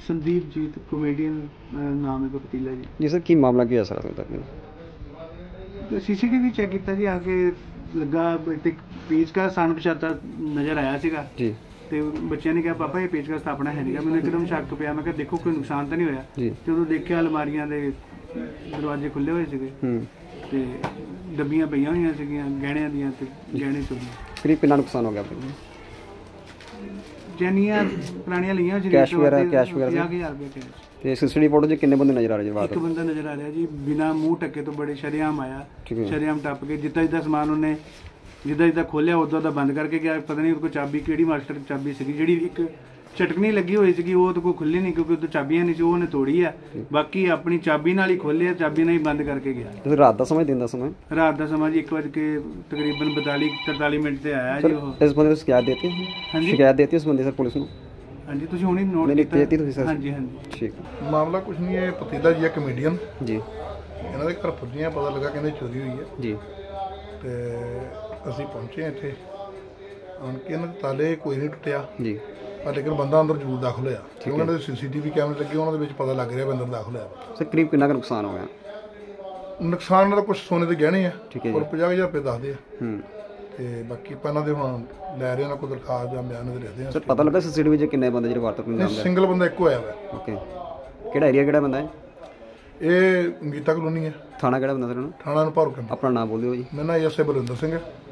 संदीप जीत comedian नाम है पतीला जी। जी सर, की मामला क्या है सर अभी तक? CCTV चेक किया जी, आके लगा एक पेचकस अणपछाता नज़र आया सीगा जी। ਤੇ ਬੱਚਿਆਂ ਨੇ ਕਿਹਾ ਪਾਪਾ ਇਹ ਪੇਚਕਸ ਤਾਂ ਆਪਣਾ ਹੈ ਨਹੀਂਗਾ। ਮੈਨੂੰ ਇੱਕਦਮ ਸ਼ੱਕ ਪਿਆ, ਮੈਂ ਕਿਹਾ ਦੇਖੋ ਕੋਈ ਨੁਕਸਾਨ ਤਾਂ ਨਹੀਂ ਹੋਇਆ ਜੀ। ਤੇ ਉਦੋਂ ਦੇਖਿਆ ਅਲਮਾਰੀਆਂ ਦੇ ਦਰਵਾਜ਼ੇ ਖੁੱਲੇ ਹੋਏ ਸੀਗੇ ਤੇ ਡੱਬੀਆਂ ਪਈਆਂ ਹੋਈਆਂ ਸੀਗੀਆਂ ਗਹਿਣਿਆਂ ਦੀਆਂ ਤੇ ਗਹਿਣੇ ਚੋਰੀ। करीब कितना नुकसान हो गया आपको? ਜੈਨੀਆਂ ਪੁਰਾਣੀਆਂ ਲਈਆਂ ਜੀ, कैश वगैरह 50,000 ਰੁਪਏ ਕੈਸ਼। ਤੇ ਸਿਸਟਰੀ ਫੋਟੋ 'ਚ ਕਿੰਨੇ ਬੰਦੇ ਨਜ਼ਰ ਆ ਰਹੇ ਜੀ ਬਾਤ? ਇੱਕ ਬੰਦਾ ਨਜ਼ਰ ਆ ਰਿਹਾ ਜੀ, ਬਿਨਾ ਮੂੰਹ ਢੱਕੇ ਤੋਂ ਬੜੇ ਸ਼ਰੇਆਮ ਆਇਆ, ਸ਼ਰੇਆਮ ਟੱਪ ਕੇ ਜਿੱਦਾਂ ਸਮਾਨ ਉਹਨੇ ਜਿੱਦਾਂ ਖੋਲਿਆ ਉਦੋਂ ਦਾ ਬੰਦ ਕਰਕੇ ਗਿਆ। ਪਤਾ ਨਹੀਂ ਉਹਦੇ ਕੋਲ ਚਾਬੀ ਕਿਹੜੀ ਮਾਸਟਰ ਚਾਬੀ ਸੀਗੀ, ਜਿਹੜੀ ਇੱਕ ਚਟਕਣੀ ਲੱਗੀ ਹੋਈ ਸੀਗੀ ਉਹ ਤਾਂ ਕੋਈ ਖੁੱਲੀ ਨਹੀਂ ਕਿਉਂਕਿ ਉਹਦੇ ਚਾਬੀਆਂ ਨਹੀਂ ਸੀ, ਉਹਨੇ ਤੋੜੀ ਆ। ਬਾਕੀ ਆਪਣੀ ਚਾਬੀ ਨਾਲ ਹੀ ਖੋਲਿਆ, ਚਾਬੀ ਨਾਲ ਹੀ ਬੰਦ ਕਰਕੇ ਗਿਆ। ਰਾਤ ਦਾ ਸਮਾਂ, ਦਿਨ ਦਾ ਸਮਾਂ? ਰਾਤ ਦਾ ਸਮਾਂ ਜੀ, 1:00 ਤਕਰੀਬਨ 42-43 ਮਿੰਟ ਤੇ ਆਇਆ ਜੀ ਉਹ। ਇਸ ਬੰਦੇ ਨੂੰ ਸ਼ਿਕਾਇਤ ਦੇਤੀ? ਹਾਂਜੀ, ਸ਼ਿਕਾਇਤ ਦੇਤੀ ਇਸ ਬੰਦੇ ਸਰ ਪੁਲਿਸ ਨੂੰ? ਹਾਂਜੀ, ਤੁਸੀਂ ਹੁਣੇ ਨੋਟ ਕੀਤਾ? ਤੁਸੀਂ ਸਰ? ਹਾਂਜੀ ਹਾਂਜੀ ਠੀਕ। ਮਾਮਲਾ ਕੁਛ ਨਹੀਂ ਹੈ, ਪਤੀਲਾ ਜੀ ਹੈ ਕਮੇਡੀਅਨ ਜੀ, ਇਹਨਾਂ ਦੇ ਘਰ ਪੁੱਜੀਆਂ, ਪਤਾ ਲੱਗਾ ਕਹਿੰਦੇ ਚੋਰੀ ਹੋਈ ਹੈ ਜੀ। ਤੇ ਅਸੀਂ ਪਹੁੰਚੇ ਹਾਂ ਇੱਥੇ ਆਣ ਕੇ, ਇਹਨਾਂ ਦੇ ਤਾਲੇ ਕੋਈ ਨਹੀਂ ਟੁੱਟਿਆ ਜੀ, ਪਰ ਲੇਕਿਨ ਬੰਦਾ ਅੰਦਰ ਜ਼ਰੂਰ ਦਾਖਲ ਹੋਇਆ ਕਿਉਂਕਿ ਉਹਨਾਂ ਦੇ CCTV ਕੈਮਰੇ ਲੱਗੇ, ਉਹਨਾਂ ਦੇ ਵਿੱਚ ਪਤਾ ਲੱਗ ਰਿਹਾ ਵੀ ਅੰਦਰ ਦਾਖਲ ਹੋਇਆ। ਸਰ ਕਰੀਬ ਕਿੰਨਾ ਕੁ ਨੁਕਸਾਨ ਹੋ ਗਿਆ? ਨੁਕਸਾਨ ਦਾ ਕੁਛ ਸੋਨੇ ਦੇ ਗਹਿਣੇ ਆ ਔਰ 50,000 ਰੁਪਏ ਦੱਸਦੇ ਆ ਤੇ ਬਾਕੀ ਆਪਾਂ ਇਹਨਾਂ ਦੇ ਹੁਣ ਲੈ ਰਹੇ ਉਹਨਾਂ ਕੋਲ ਦਰਖਾਸਤ ਜਾਂ ਬਿਆਨ ਦੇ ਲਿਖਦੇ ਆ। ਸਰ ਪਤਾ ਲੱਗਾ CCTV 'ਚ ਕਿੰਨੇ ਬੰਦੇ ਜਿਹੜੇ ਵਾਰਤਕ ਨੂੰ ਨਾਮ ਦੇ? ਸਿੰਗਲ ਬੰਦਾ ਇੱਕੋ ਆਇਆ ਵਾ। ਓਕੇ, ਕਿਹੜਾ ਏਰੀਆ, ਕਿਹੜਾ ਬੰਦਾ ਹੈ ਇਹ ਗੀਤਾ ਕਲੋਨੀ ਹੈ। ਥਾਣਾ ਕਿਹੜਾ ਬੰਦਾ ਸਰ? ਥਾਣਾ ਨੂੰ ਭਾਰੂ। ਆਪਣਾ ਨਾਮ ਬੋਲ ਦਿਓ ਜੀ। ਮੇਰਾ ਨਾਮ ਐਸਏ ਬਲਵਿੰਦਰ ਸਿੰਘ ਹੈ।